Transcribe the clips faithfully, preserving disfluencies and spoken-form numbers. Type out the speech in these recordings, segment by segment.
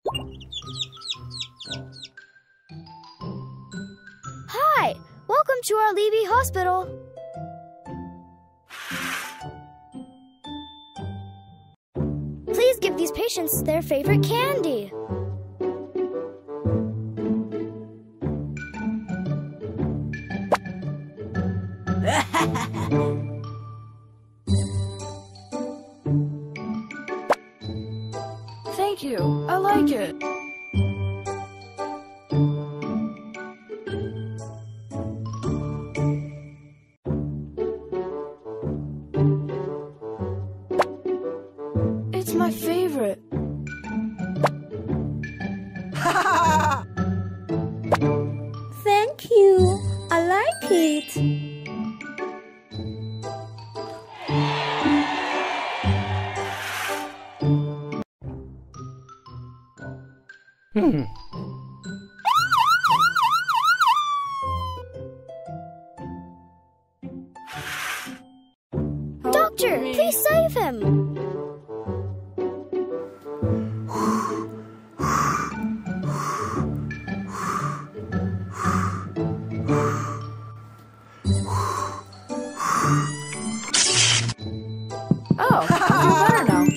Hi! Welcome to our Levy Hospital. Please give these patients their favorite candy. Thank you. I like it. It's my favorite. Thank you. I like it. Hmm. Doctor, please save him. Oh, I feel better now.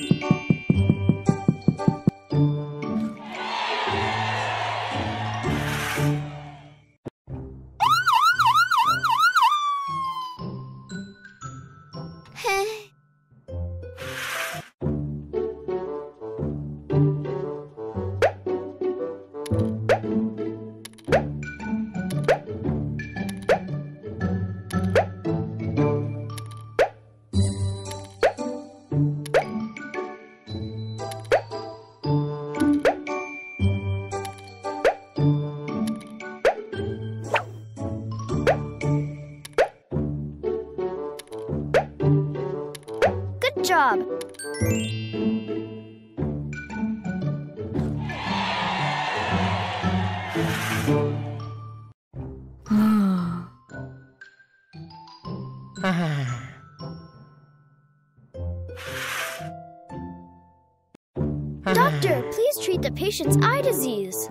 Good job. Doctor, please treat the patient's eye disease.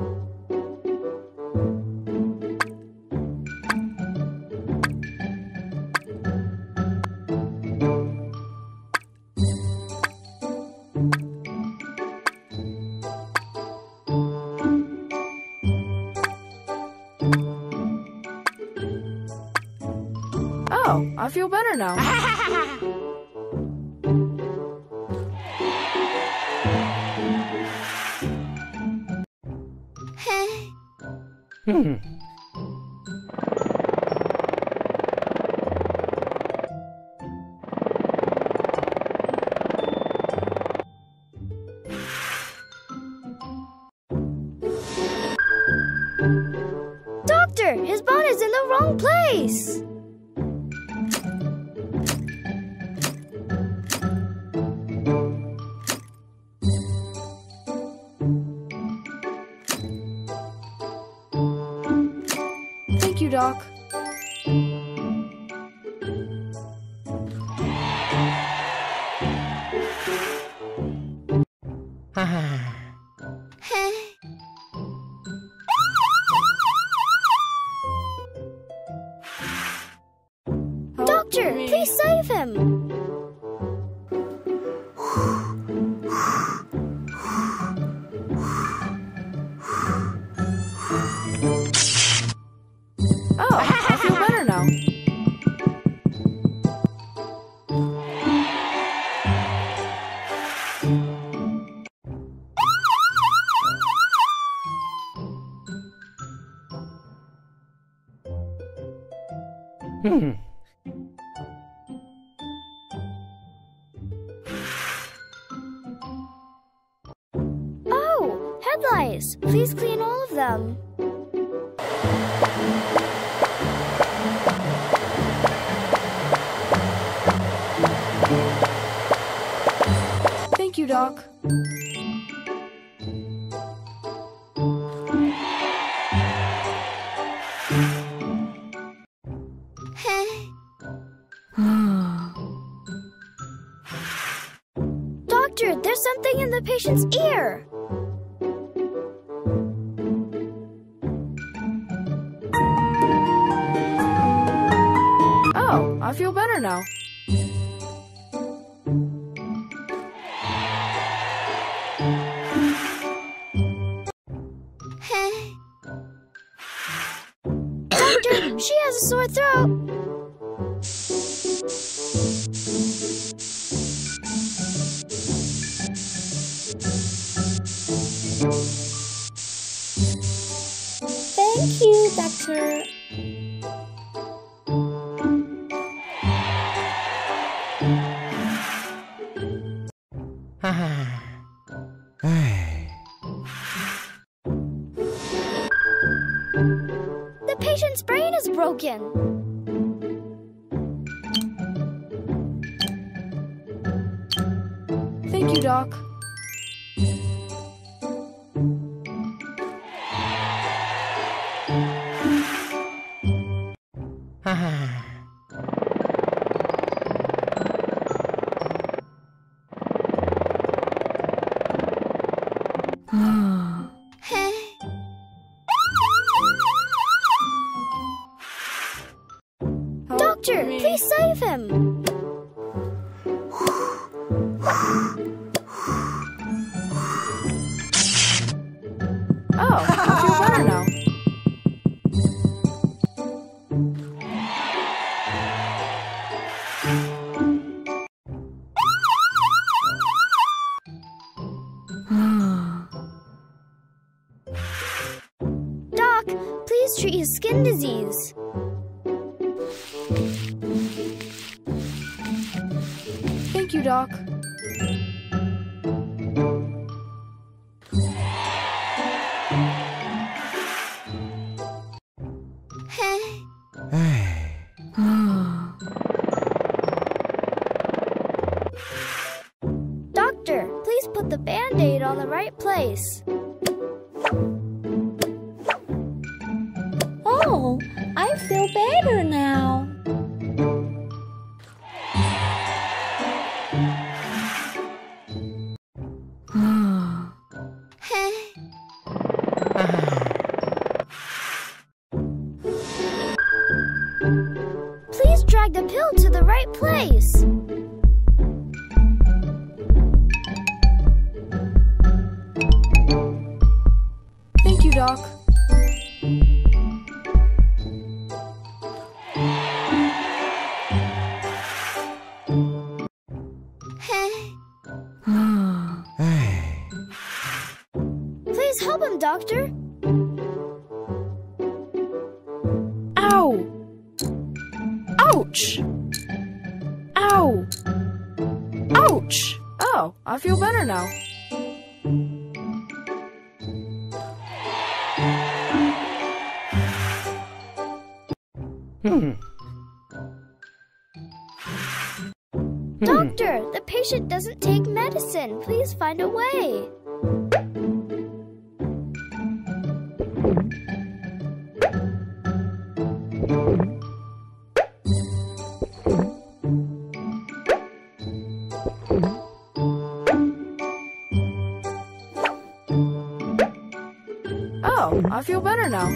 Oh, I feel better now. Hmm. Doctor, his bone is in the wrong place. Thank you, Doc. Doctor, please save him. Oh, I feel better now. Hmm. Oh, headlights. Please clean all of them. Thank you, Doc. Doctor, there's something in the patient's ear. I feel better now. Doctor, she has a sore throat. Thank you, Doctor. The patient's brain is broken. Thank you, Doc. Doctor, please save him. Oh, I feel better now. Doc, please treat his skin disease. Thank you, Doc. Doctor, please put the Band-Aid on the right place. Oh, I feel better now. Please drag the pill to the right place. Thank you, Doc. Please help him, Doctor. Ow! Ouch! Ow! Ouch! Oh, I feel better now. Doctor, the patient doesn't take medicine. Please find a way. Oh, I feel better now.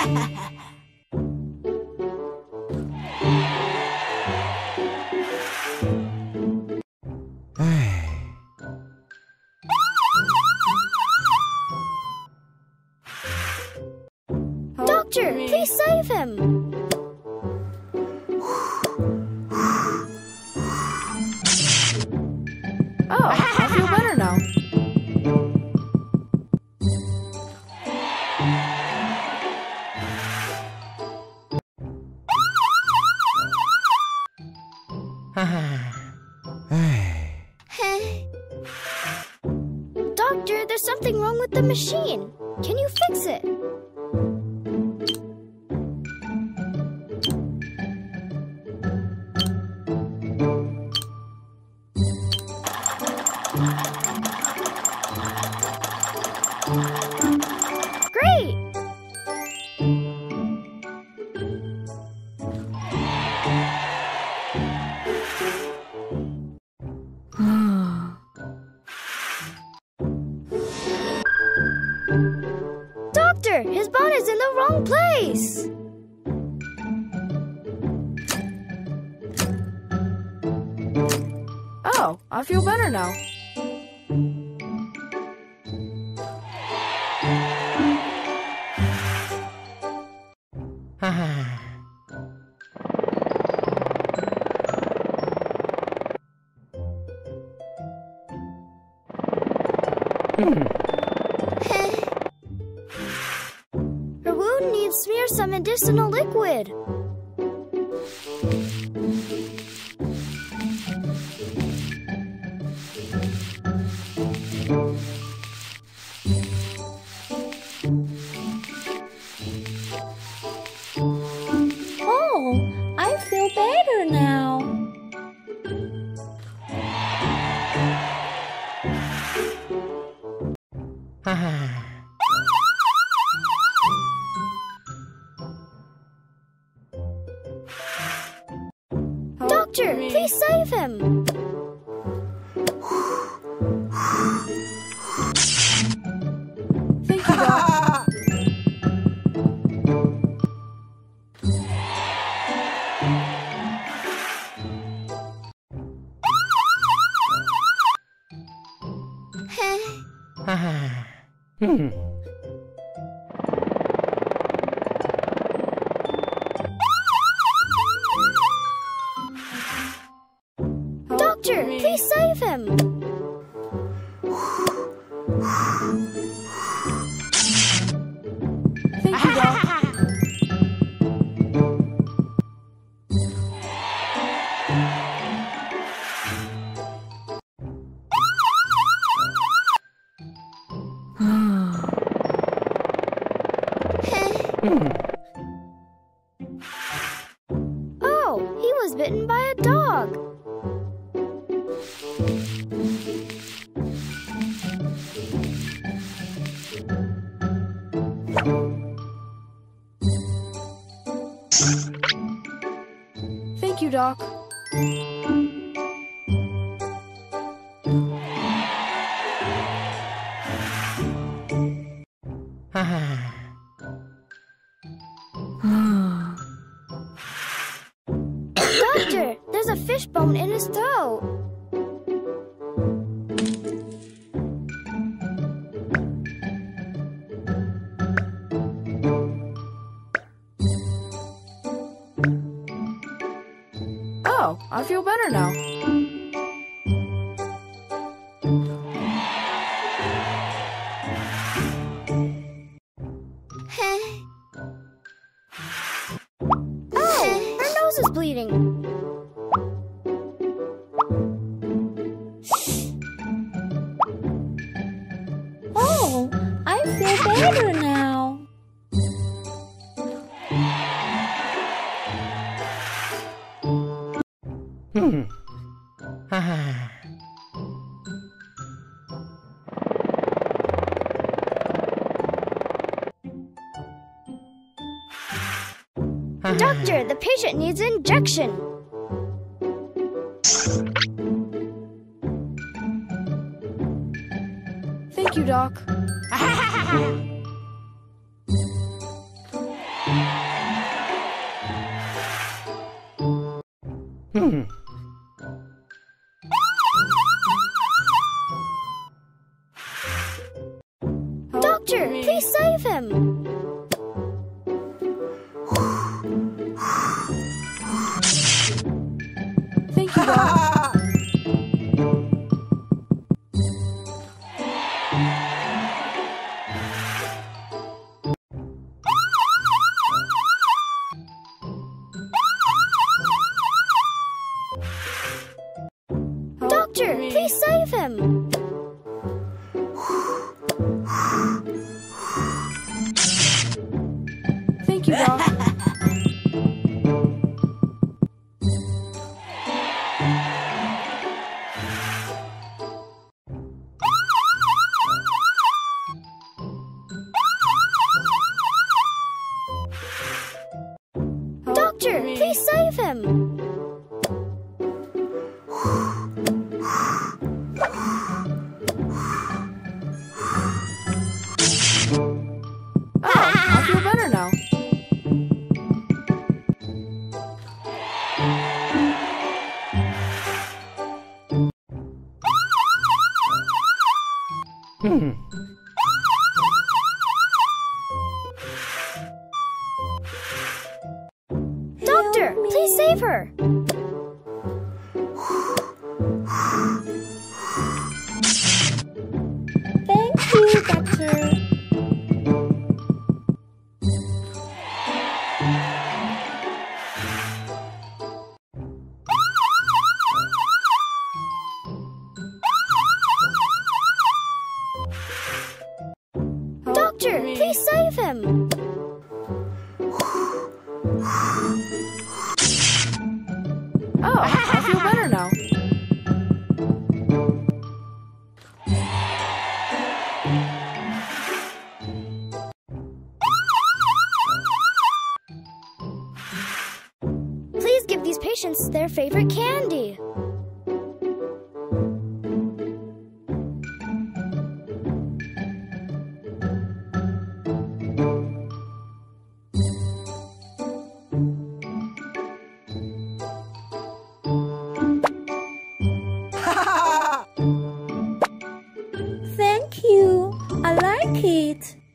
Doctor, please save him. Oh, I feel better now. Doctor, there's something wrong with the machine. Can you fix it? Great! Doctor, his bonnet's in the wrong place. I feel better now. Her wound needs smear some medicinal liquid. Oh, I feel better now. Doctor, please save him. Thank you, Doc. Hmm. Doctor, please save him. Thank you, Doc. Oh, he was bitten by a dog. Thank you, Doc. Doctor, there's a fish bone in his throat. Oh, I feel better now. Oh, her nose is bleeding. Oh, I feel better now. Hmm. Doctor, the patient needs an injection. Thank you, Doc. Hmm. Doctor, please save him. Thank you, Doc. Doctor, please save him. Thank you, Doc. Doctor, please save him. Oh, I feel better now. Doctor, please save her. Thank you, Doctor. Doctor, please save him. Oh, I feel better now. Please give these patients their favorite candy. Thank you. I like it.